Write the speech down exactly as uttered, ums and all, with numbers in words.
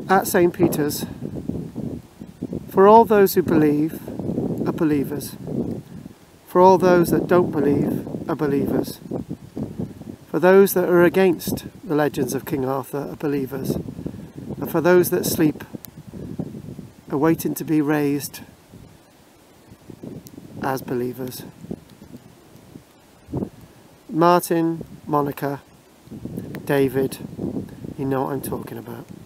at Saint Peter's, for all those who believe are believers, for all those that don't believe are believers, for those that are against the legends of King Arthur are believers, and for those that sleep are waiting to be raised as believers. Martin, Monika, David, you know what I'm talking about.